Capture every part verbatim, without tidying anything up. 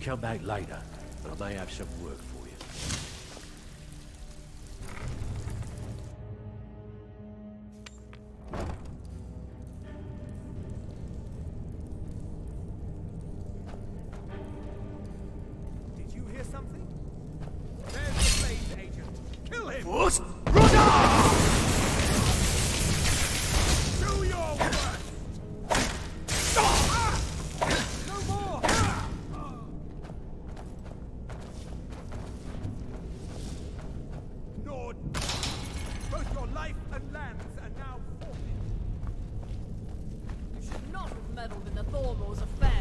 come back later, but I may have some work for you. Did you hear something? There's the blade agent. Kill him! What? Do your worst! Ah! No more! Lord, both your life and lands are now forfeit. You should not have meddled in the Thormor's affairs.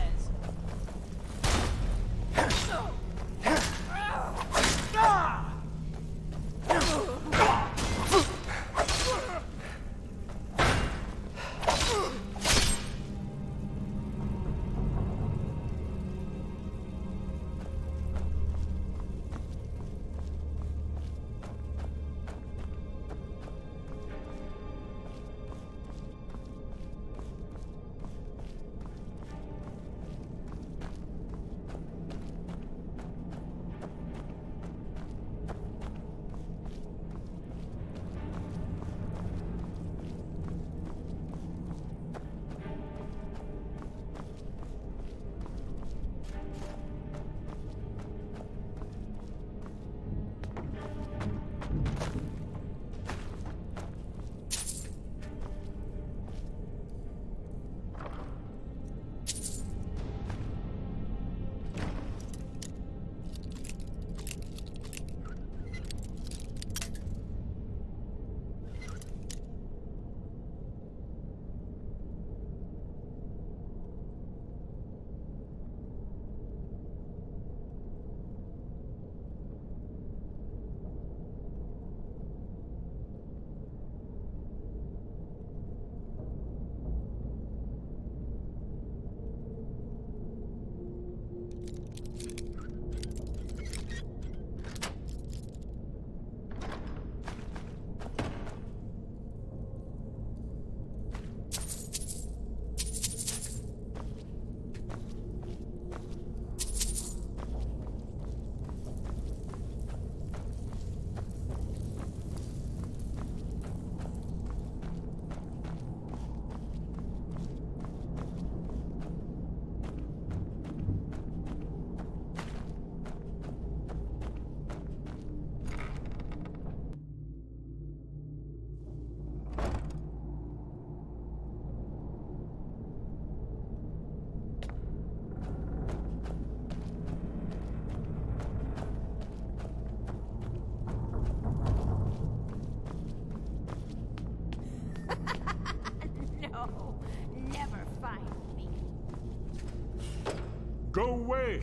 Go away!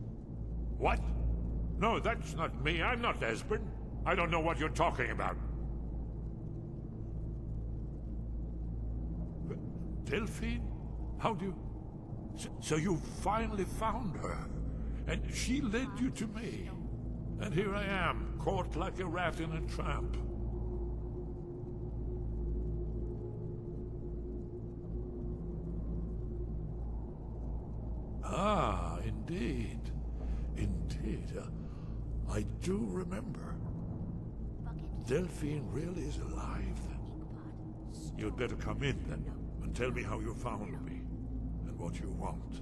What? No, that's not me. I'm not Esbern. I don't know what you're talking about. Delphine? How do you... So, so you finally found her, and she led you to me. And here I am, caught like a rat in a trap. Ah, indeed. Indeed. Uh, I do remember. Delphine really is alive, then. You'd better come in, then, and tell me how you found me, and what you want.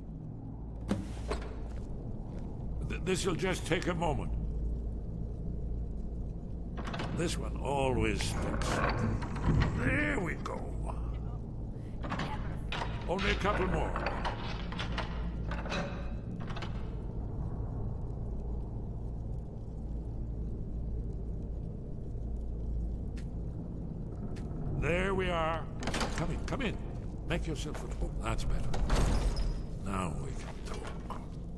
Th this'll just take a moment. This one always sticks. There we go. Only a couple more. There we are. Come in, come in. Make yourself at home. That's better. Now we can talk.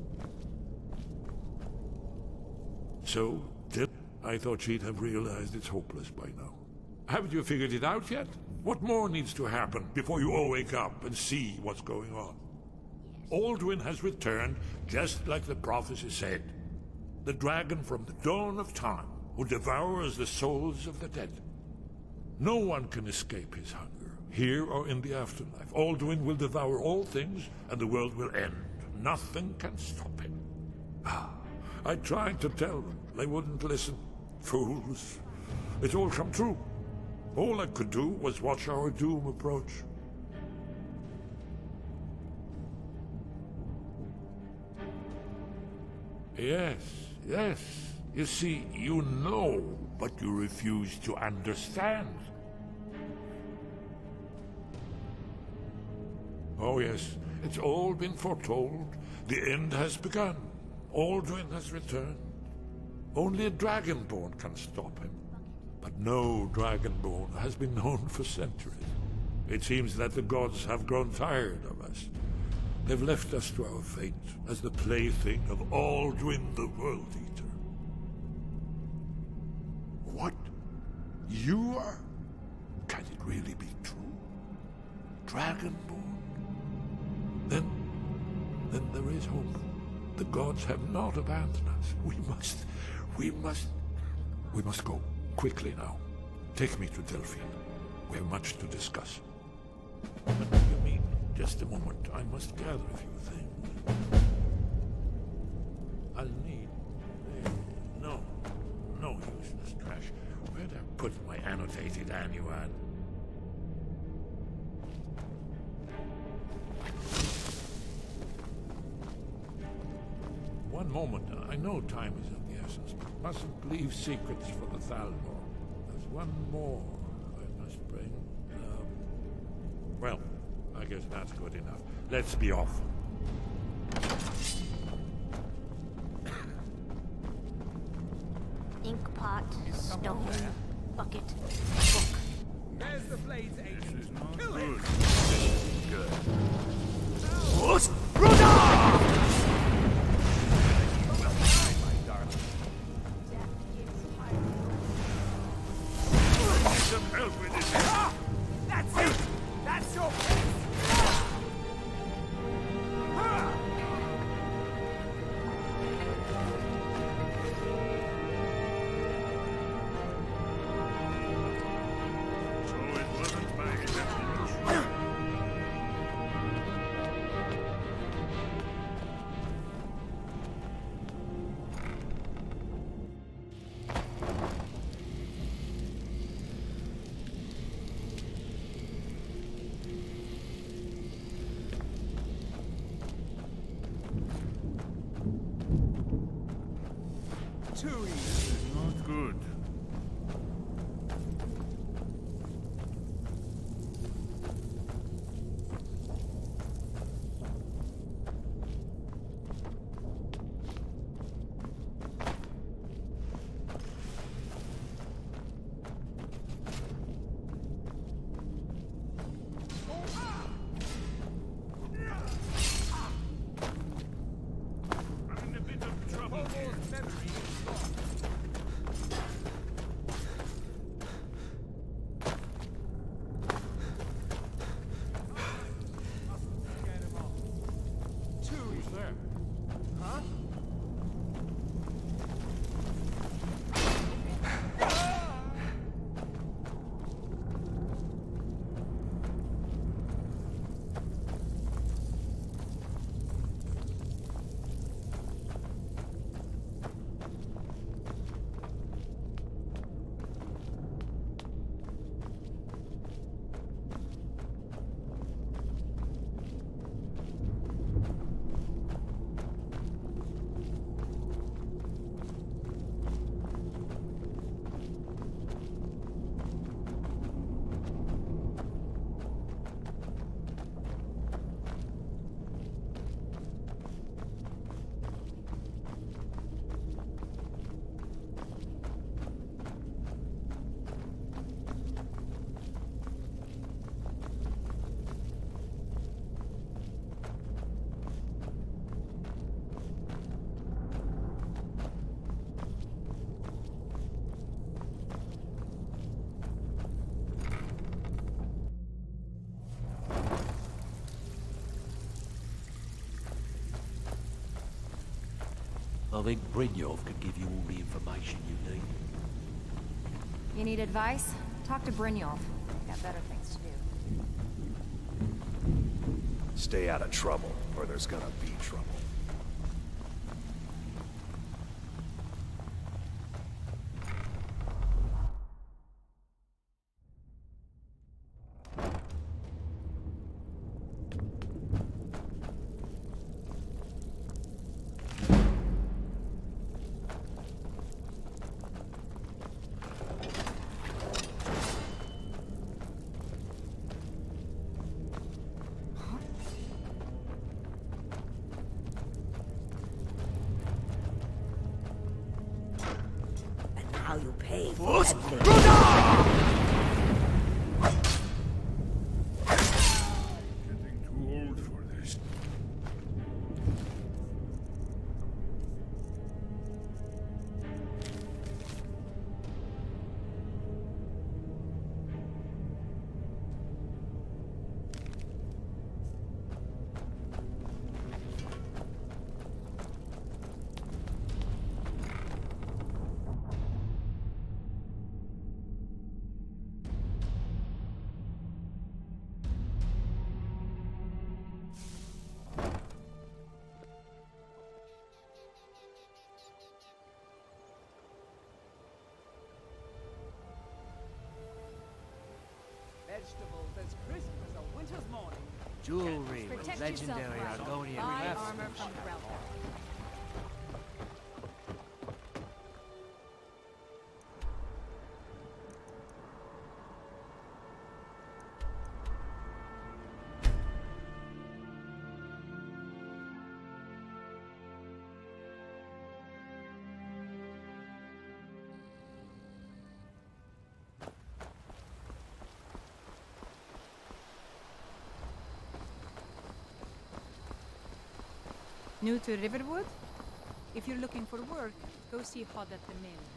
So, Dip, I thought she'd have realized it's hopeless by now. Haven't you figured it out yet? What more needs to happen before you all wake up and see what's going on? Alduin has returned, just like the prophecy said. The dragon from the dawn of time, who devours the souls of the dead. No one can escape his hunger, here or in the afterlife. Alduin will devour all things, and the world will end. Nothing can stop him. I tried to tell them. They wouldn't listen. Fools. It's all come true. All I could do was watch our doom approach. Yes, yes. You see, you know, but you refuse to understand. Oh yes, it's all been foretold. The end has begun. Alduin has returned. Only a Dragonborn can stop him. But no Dragonborn has been known for centuries. It seems that the gods have grown tired of us. They've left us to our fate as the plaything of Alduin the World Eater. What? You are? Can it really be true? Dragonborn? Then, then there is hope. The gods have not abandoned us. We must, we must, we must go. Quickly now. Take me to Delphi. We have much to discuss. What do you mean? Just a moment. I must gather a few things. I'll need... Uh, no. No useless trash. Where'd I put my annotated annuad? One moment. I know time is of the essence, but mustn't leave secrets for the Thalmor. There's one more I must bring. Um, well, I guess that's good enough. Let's be off. Ink pot, stone, bucket, book. There's the Blade's agent. Kill him! Good. What? Some help with this. Ah! That's it! That's your face! Ah! So it wasn't my imagination. Too easy. This is not good. I'm in a bit of trouble here. Almost memory is lost. Mustn't scare him off. Too Who's easy. there? Huh? I think Brynjolf could give you all the information you need. You need advice? Talk to Brynjolf. Got better things to do. Stay out of trouble, or there's gonna be trouble. Jewelry with Protect legendary yourself, right? Argonian Buy armor craftsmanship. from the relic. New to Riverwood? If you're looking for work, go see Hod at the mill.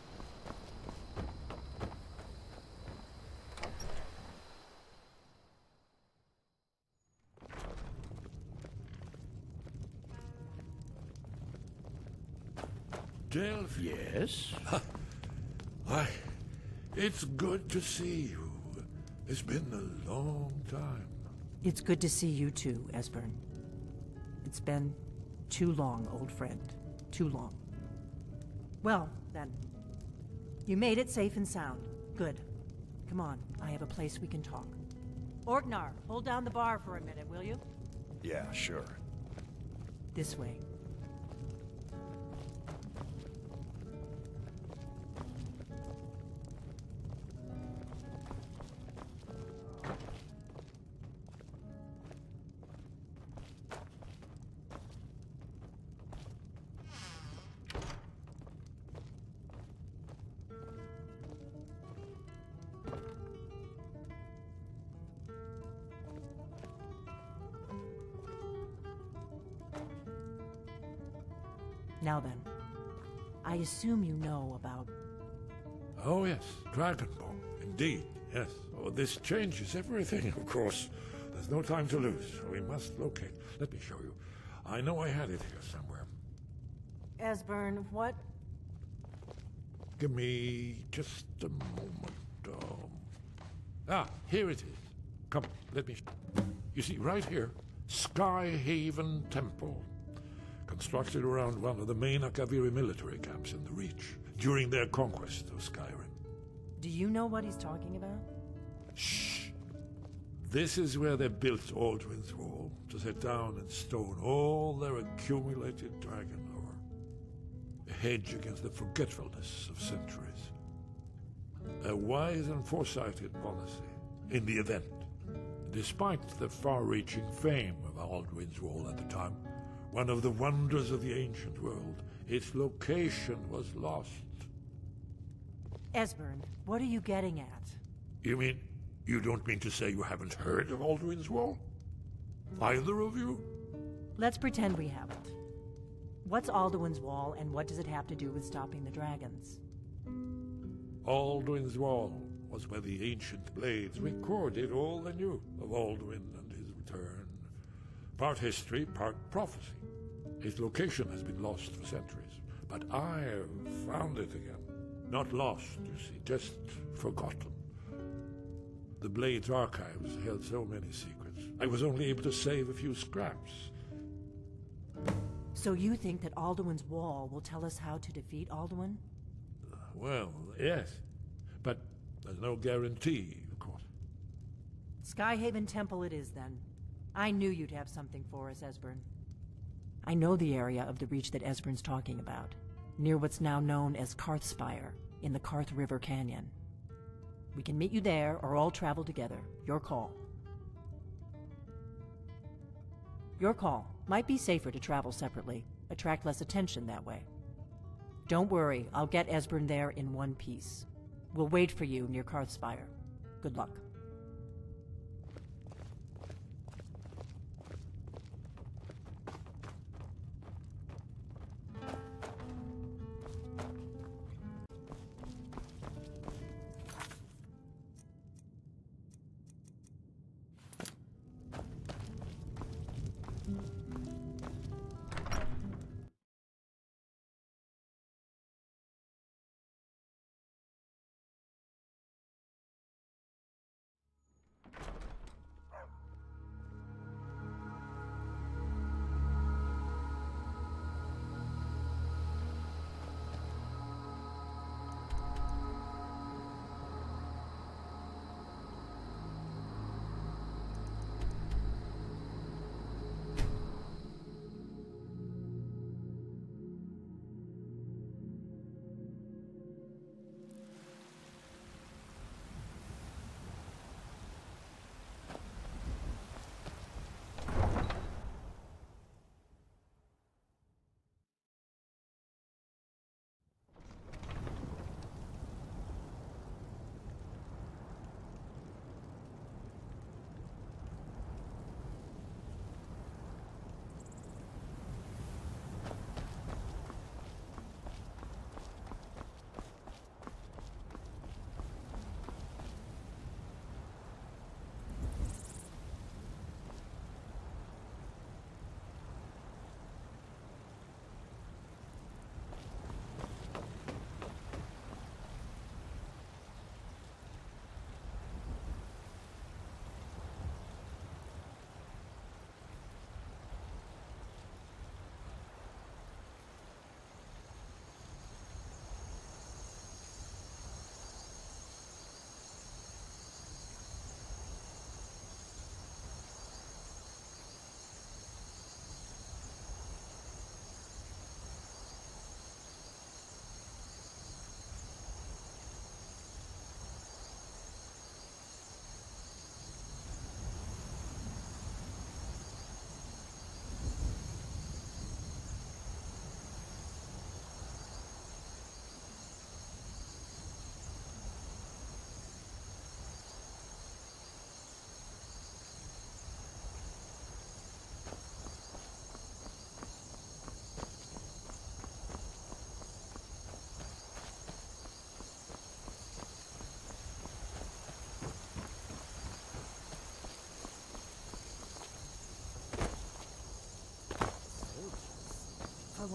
Delphi. Yes? Why, it's good to see you. It's been a long time. It's good to see you too, Esbern. It's been too long, old friend. Too long. Well, then. You made it safe and sound. Good. Come on, I have a place we can talk. Orgnar, hold down the bar for a minute, will you? Yeah, sure. This way. Now then, I assume you know about... Oh yes, Dragonborn. Indeed, yes. Oh, this changes everything, of course. There's no time to lose. We must locate. Let me show you. I know I had it here somewhere. Esbern, what? Give me just a moment. Um... Ah, here it is. Come, let me... You see, right here, Skyhaven Temple. Constructed around one of the main Akaviri military camps in the Reach during their conquest of Skyrim. Do you know what he's talking about? Shh! This is where they built Aldrin's Wall, to set down in stone all their accumulated dragon lore. A hedge against the forgetfulness of centuries. A wise and foresighted policy in the event. Despite the far-reaching fame of Aldrin's Wall at the time, one of the wonders of the ancient world, its location was lost. Esbern, what are you getting at? You mean, you don't mean to say you haven't heard of Aldrin's Wall? Either of you? Let's pretend we haven't. What's Alduin's Wall, and what does it have to do with stopping the dragons? Aldrin's Wall was where the ancient blades recorded all they knew of Aldwin and his return. Part history, part prophecy. Its location has been lost for centuries, but I have found it again. Not lost, you see, just forgotten. The Blade's archives held so many secrets. I was only able to save a few scraps. So you think that Alduin's Wall will tell us how to defeat Alduin? Well, yes, but there's no guarantee, of course. Skyhaven Temple it is, then. I knew you'd have something for us, Esbern. I know the area of the Reach that Esbern's talking about, near what's now known as Karthspire, in the Karth River Canyon. We can meet you there, or all travel together. Your call. Your call. Might be safer to travel separately. Attract less attention that way. Don't worry, I'll get Esbern there in one piece. We'll wait for you near Karthspire. Good luck.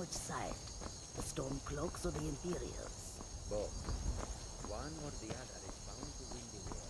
which side? The Stormcloaks or the Imperials? Both. One or the other is bound to win the war.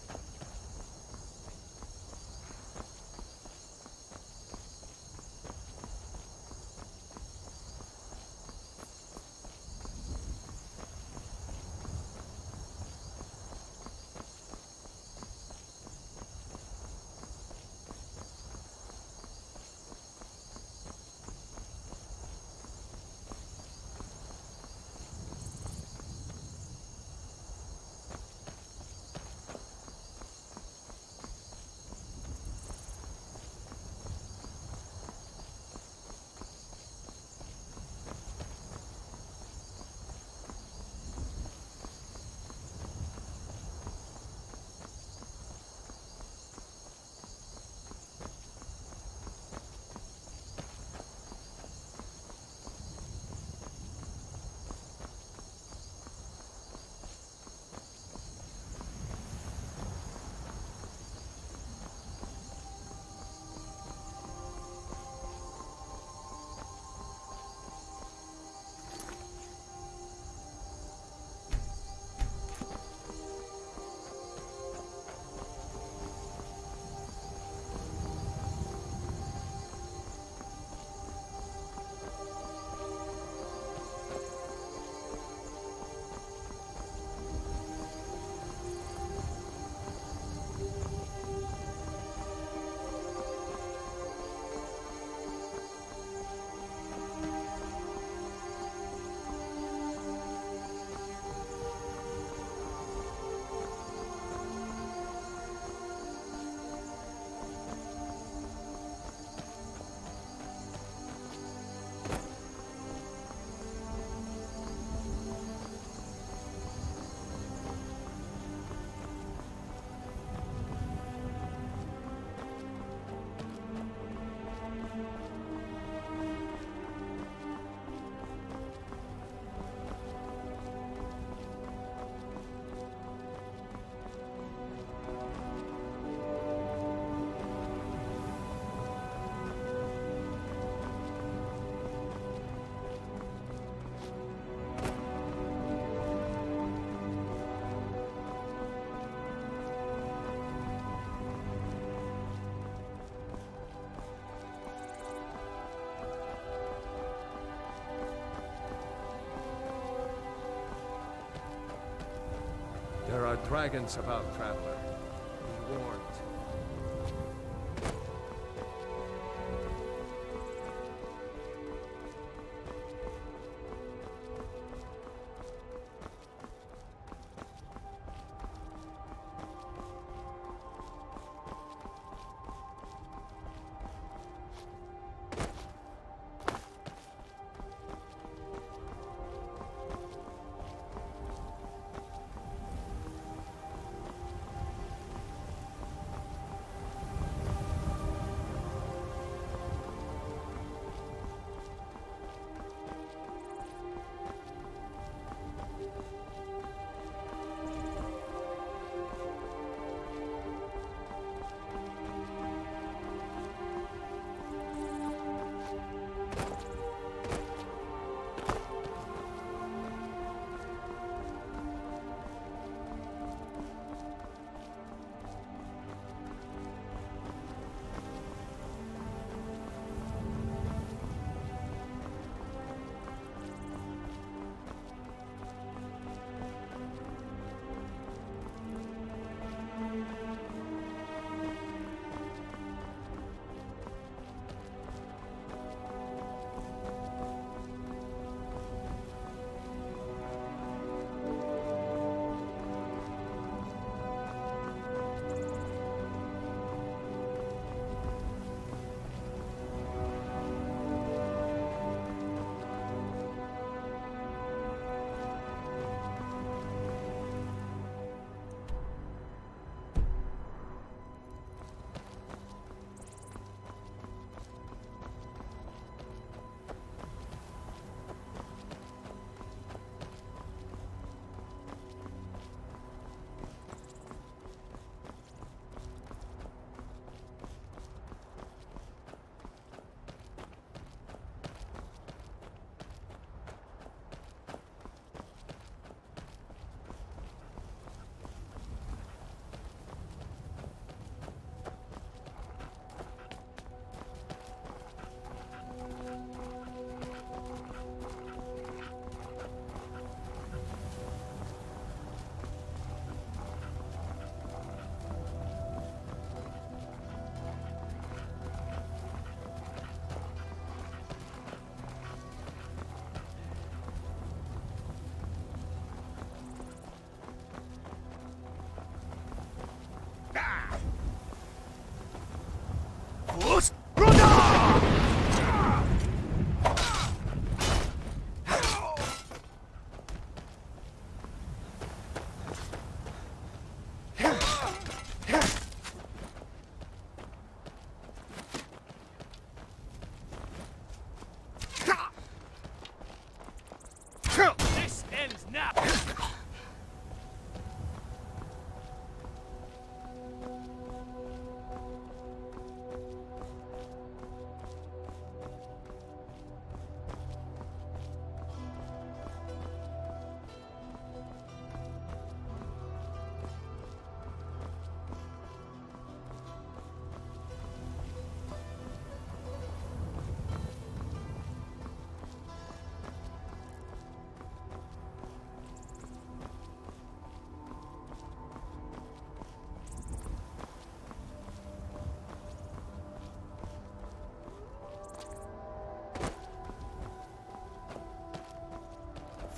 There are dragons about, traveler. Be warned.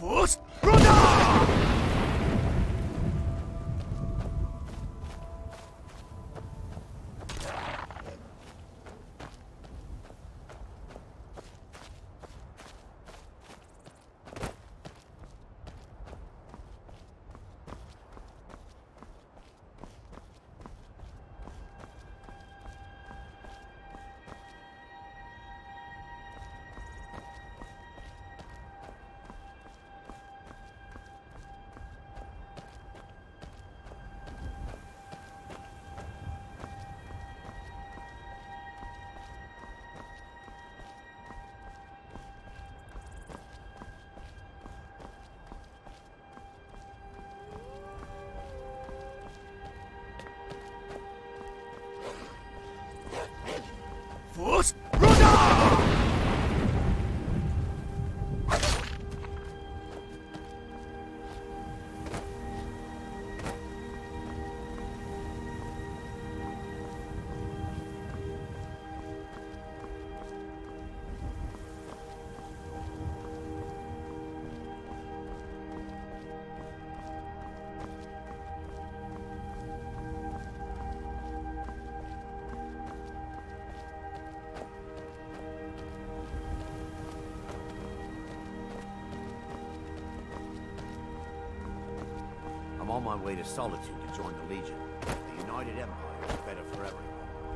Force Runner! Force Runner! I'm on my way to Solitude to join the Legion. The United Empire is better for everyone.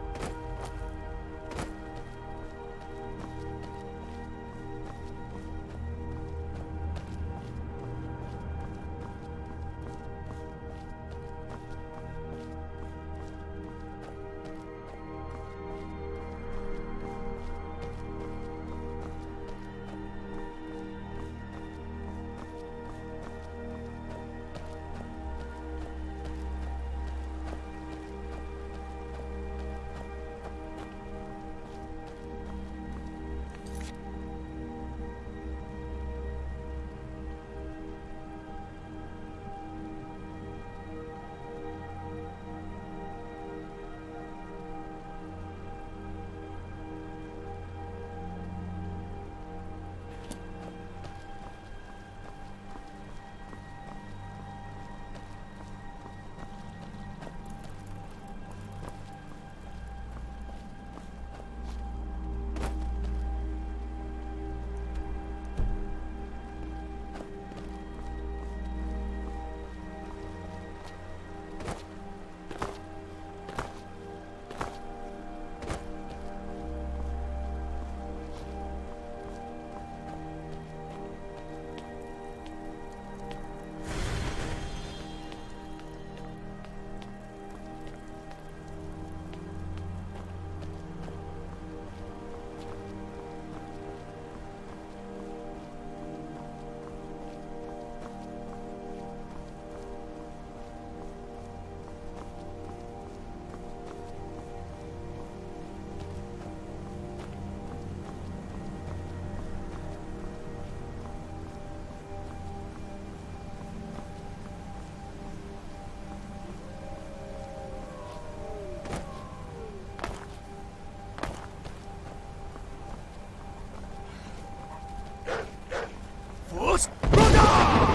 Force Runner!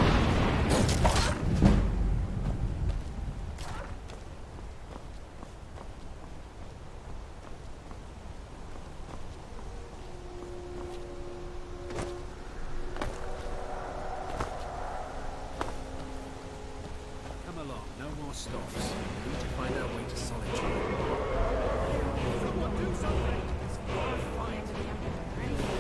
Come along, no more stops. We need to find our way to Solitude. Someone do something! It's horrifying to the Empire.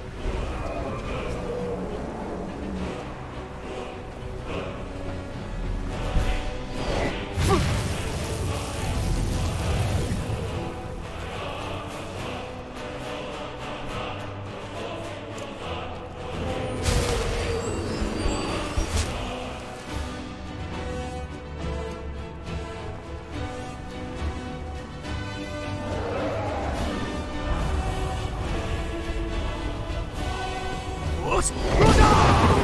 Force Runner!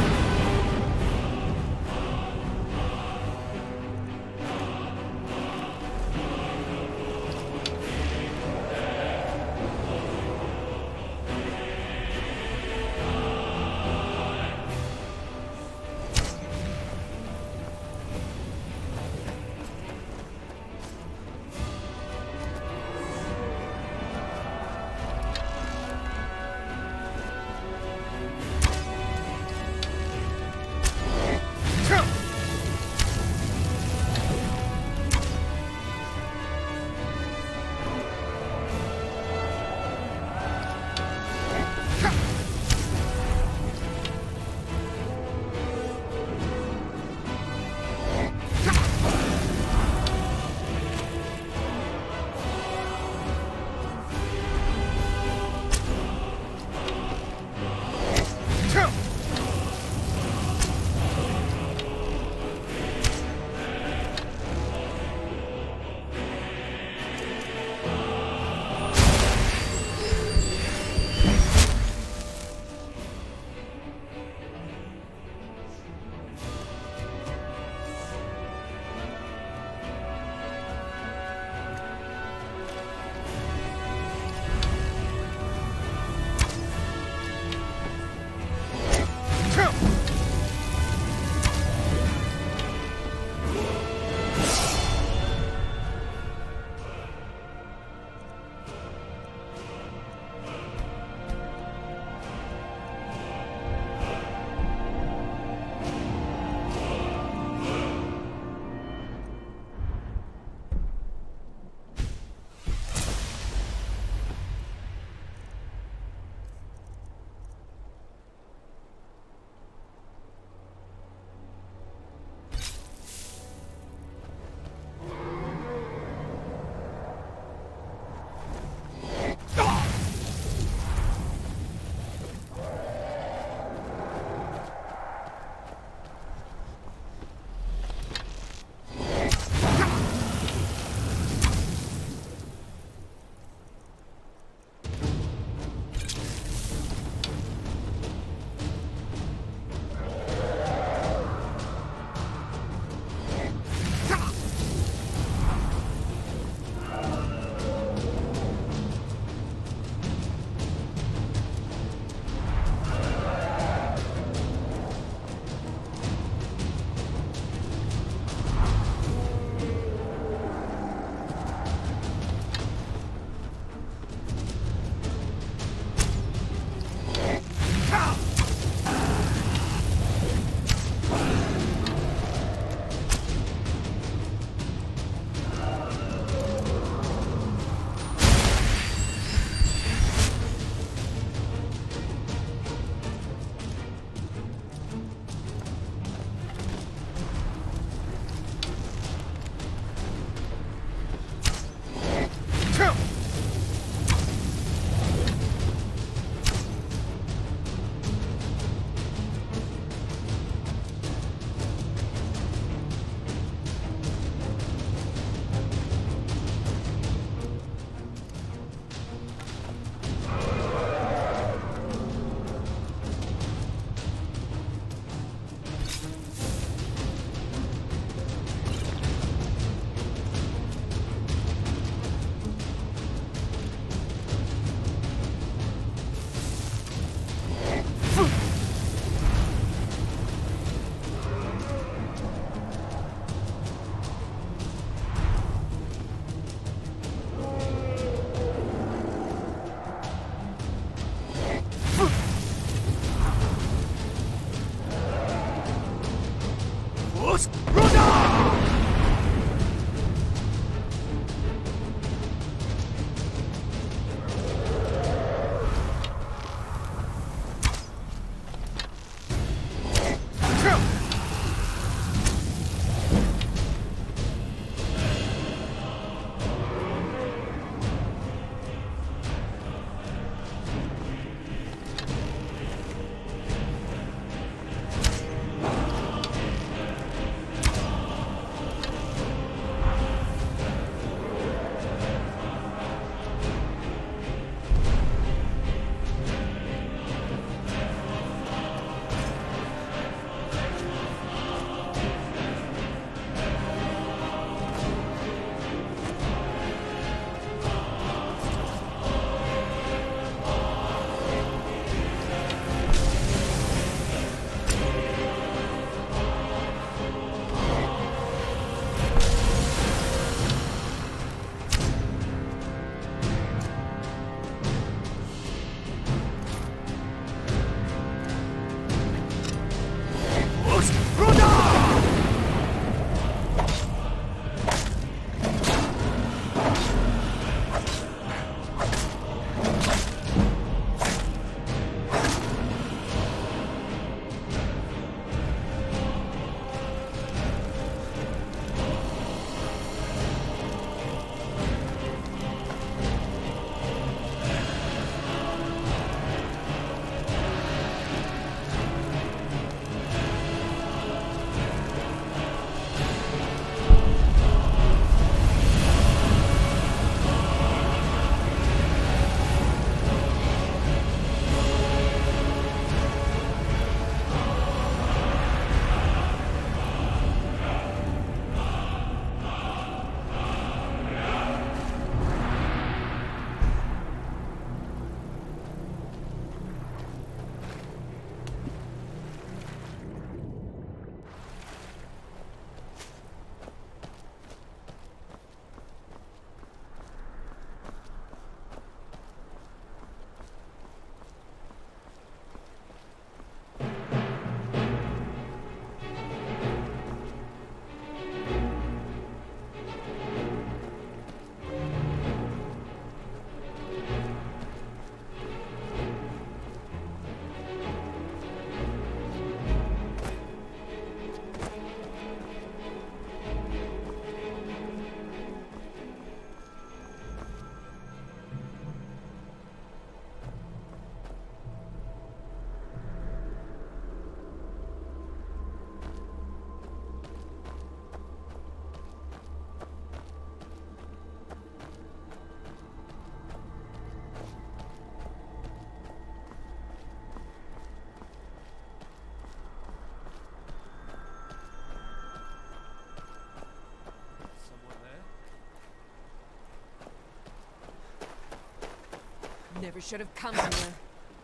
Never should have come here.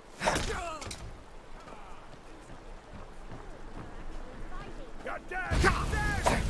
You're dead! Dead!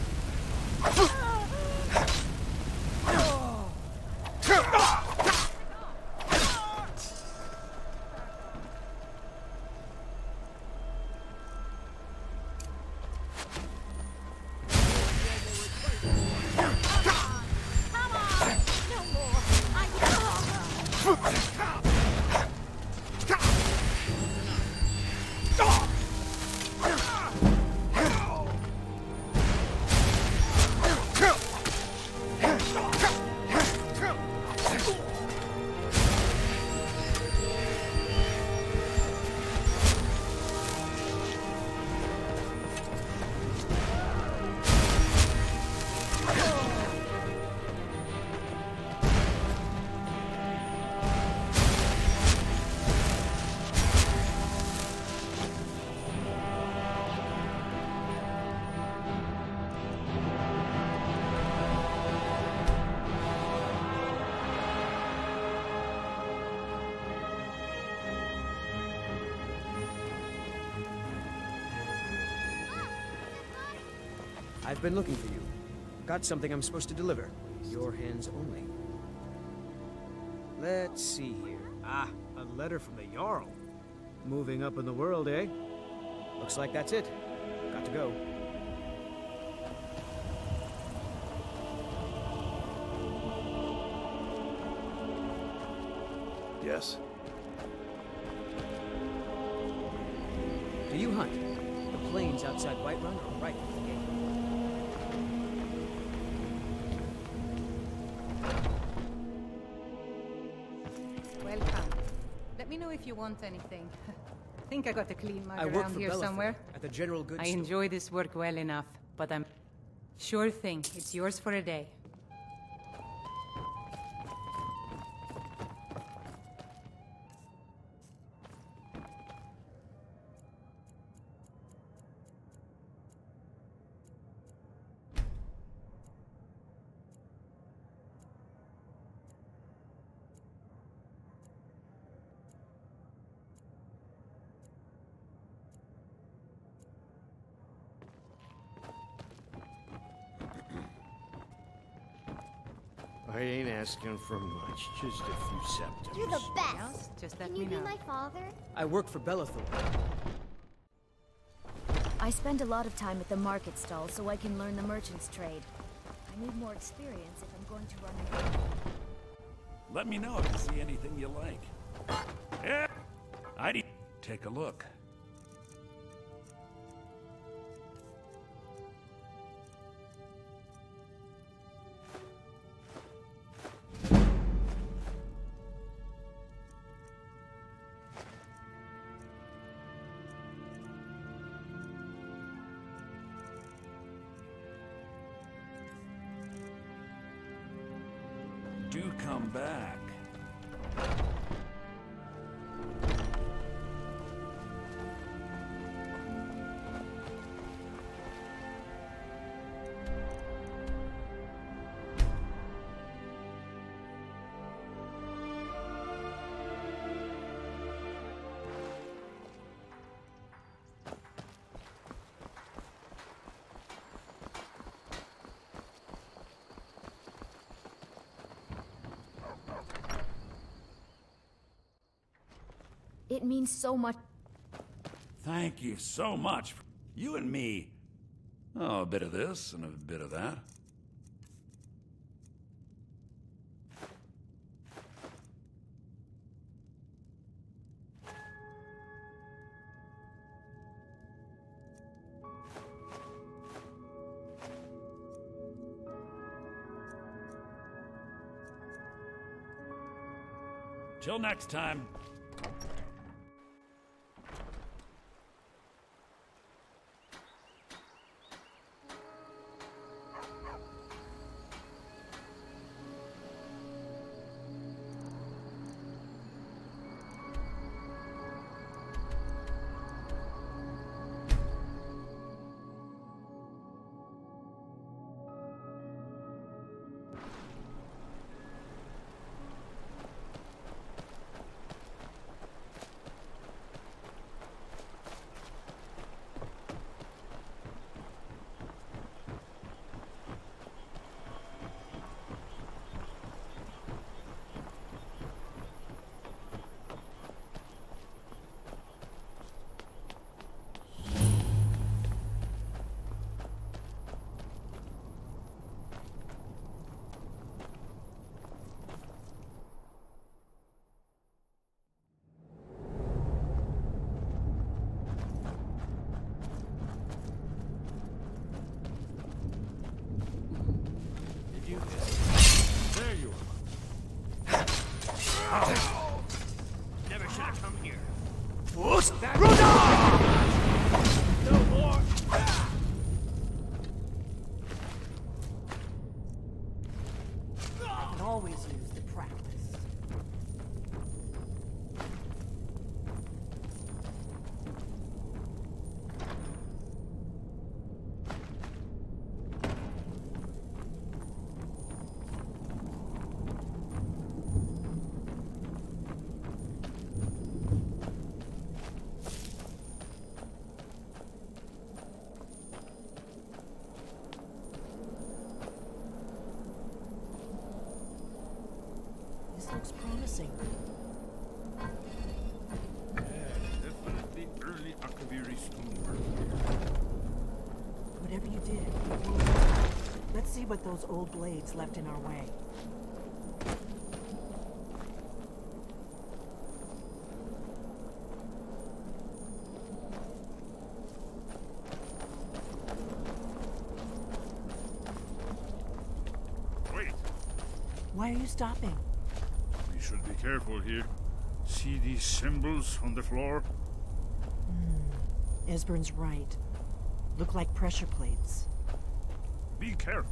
I've been looking for you. Got something I'm supposed to deliver. Your hands only. Let's see here. Ah, a letter from the Jarl. Moving up in the world, eh? Looks like that's it. Got to go. Yes? Do you hunt? The plains outside Whiterun are right with the gate. Welcome. Let me know if you want anything. I think I got a clean mug I work around for here Bellathor, somewhere. at the General Goods I Store. enjoy this work well enough, but I'm... Sure thing. It's yours for a day. I ain't asking for much, just a few septims. You're the best. Just let Can me you be know. my father? I work for Bellathor. I spend a lot of time at the market stall so I can learn the merchant's trade. I need more experience if I'm going to run an... Let me know if you see anything you like. Yeah, I'd take a look. Do come back. It means so much. Thank you so much. You and me. Oh, a bit of this and a bit of that. Till next time. No more! I can always use the practice. This looks promising. Definitely early Akaviri stonework. Whatever you did, let's see what those old blades left in our way. Wait, Why are you stopping? we should be careful here. See these symbols on the floor? Hmm. Esbern's right. Look like pressure plates. Be careful.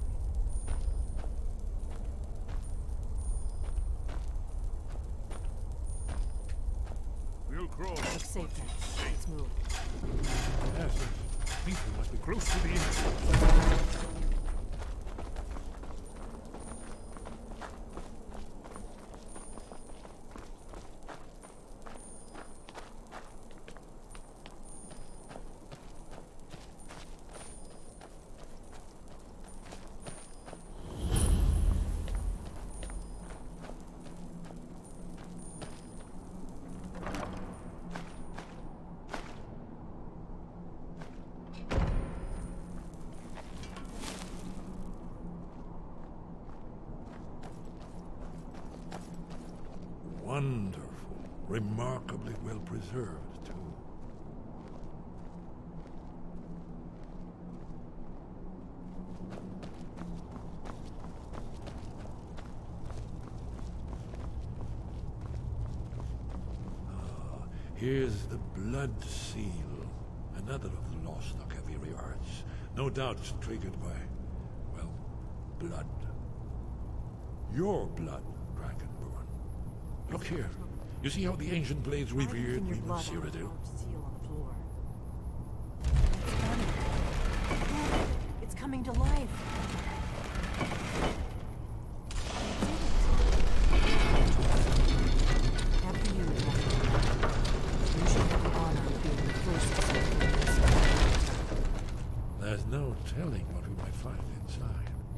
We'll crawl. Looks safe then. Let's move. Yes, I think we must be close to the entrance. Wonderful. Remarkably well preserved, too. Ah, here's the blood seal. Another of the lost Akaviri arts. No doubt it's triggered by, well, blood. Your blood, Dragonborn. Look here. You see how the ancient blades revered Demon Cyrodiil? It's coming to life. After you, you should have the honor of being the first to see this. There's no telling what we might find inside.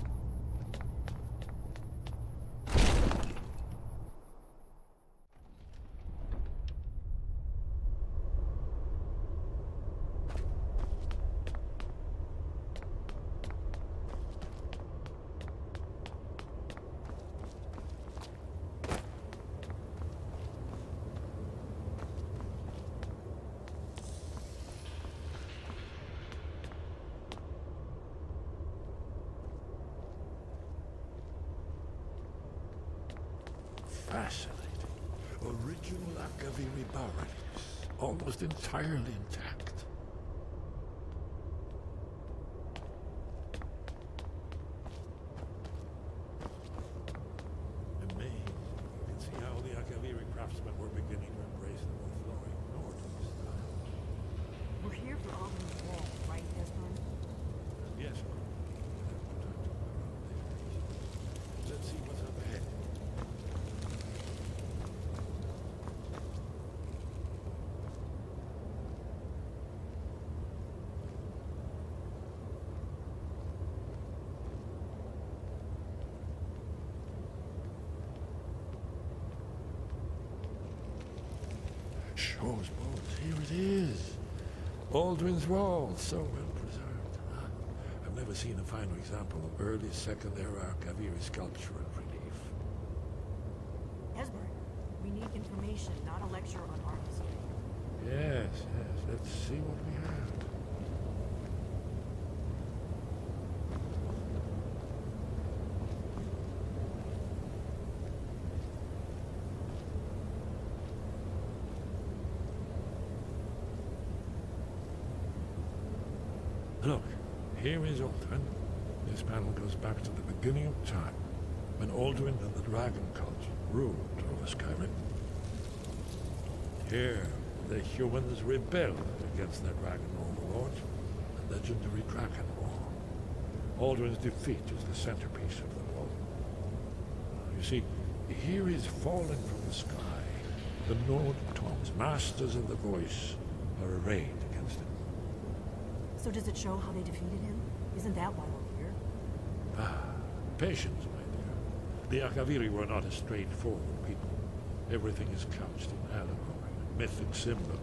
Fascinating. Original Akaviri bas-reliefs, almost entirely intact. Amazing. You can see how the Akaviri craftsmen were beginning to embrace the more flowing northern style. We're here for Alden's wall, right, Esbern? Yes, ma'am. Let's see what's up ahead. Shaw's bones, here it is. Aldrin's Wall, so well preserved. Ah, I've never seen a finer example of early Second Era Akaviri sculpture and relief. Esbern, we need information, not a lecture on art history. Yes, yes, let's see what we have. Look, here is Alduin. This panel goes back to the beginning of time, when Alduin and the Dragon Cult ruled over Skyrim. Here, the humans rebelled against their dragon overlord, the legendary Dragon War. Alduin's defeat is the centerpiece of the war. You see, here is falling from the sky. The Nord Toms, masters of the voice, are arrayed against him. So does it show how they defeated him? Isn't that why we're here? Ah, patience, my dear. The Akaviri were not a straightforward people. Everything is couched in allegory, mythic symbolism.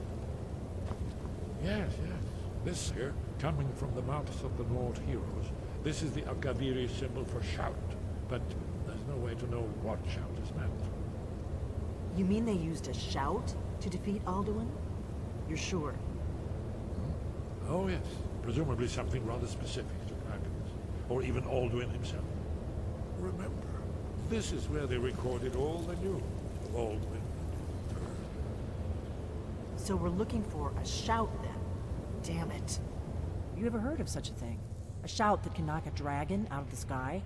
Yes, yes. This here, coming from the mouths of the Nord heroes, this is the Akaviri symbol for shout. But there's no way to know what shout is meant. You mean they used a shout to defeat Alduin? You're sure? Hmm? Oh, yes. Presumably something rather specific to dragons. Or even Alduin himself. Remember, this is where they recorded all they knew of Alduin and Earth. So we're looking for a shout, then? Damn it. You ever heard of such a thing? A shout that can knock a dragon out of the sky?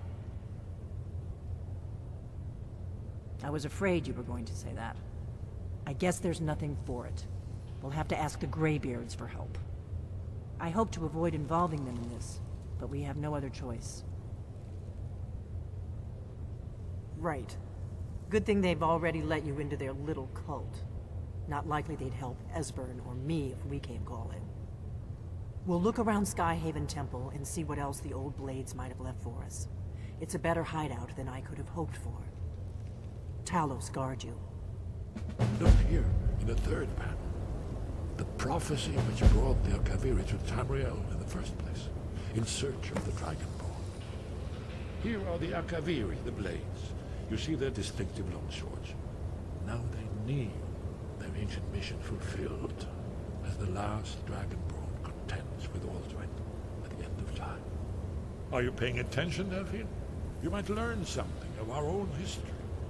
I was afraid you were going to say that. I guess there's nothing for it. We'll have to ask the Greybeards for help. I hope to avoid involving them in this, but we have no other choice. Right. Good thing they've already let you into their little cult. Not likely they'd help Esbern or me if we came calling. We'll look around Skyhaven Temple and see what else the old Blades might have left for us. It's a better hideout than I could have hoped for. Talos guard you. Look here, in the third panel. The prophecy which brought the Akaviri to Tamriel in the first place, in search of the Dragonborn. Here are the Akaviri, the Blades. You see their distinctive long swords. Now they kneel, their ancient mission fulfilled, as the last Dragonborn contends with Alduin at the end of time. Are you paying attention, Delphine? You might learn something of our own history.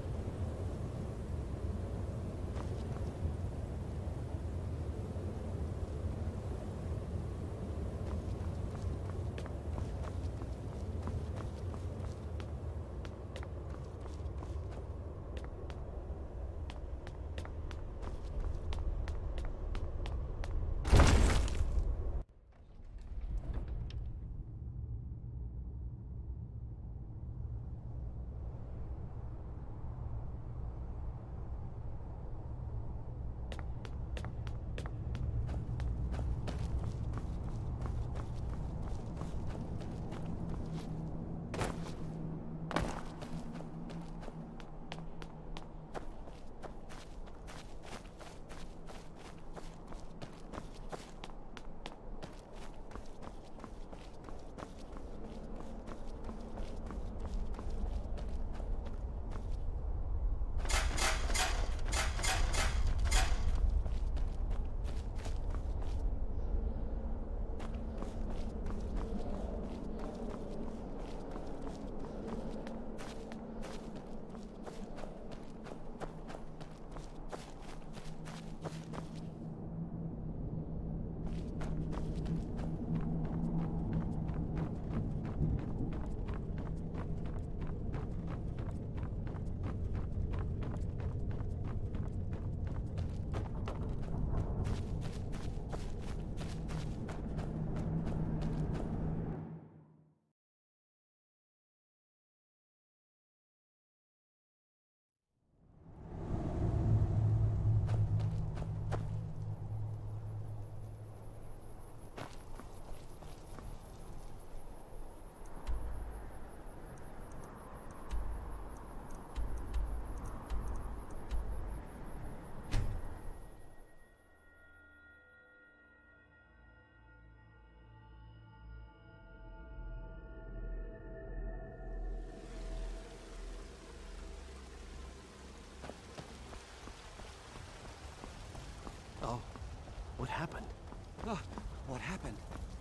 Oh, what happened? Oh, what happened?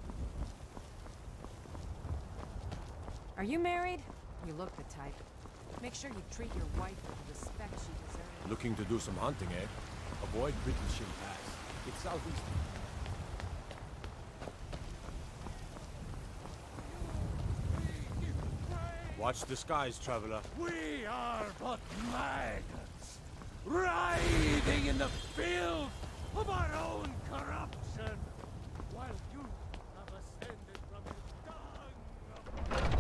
Are you married? You look the type. Make sure you treat your wife with the respect she deserves. Looking to do some hunting, eh? Avoid British Pass. It's southeast. Watch the skies, traveler. We are but maggots, writhing in the filth of our own corruption, while you have ascended from the dung of...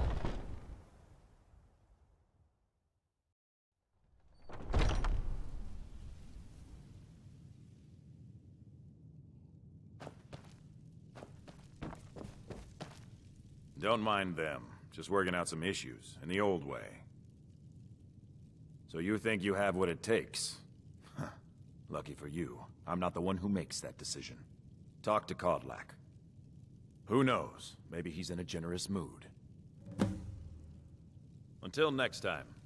Don't mind them. Just working out some issues, in the old way. So you think you have what it takes? Huh. Lucky for you, I'm not the one who makes that decision. Talk to Kodlak. Who knows? Maybe he's in a generous mood. Until next time.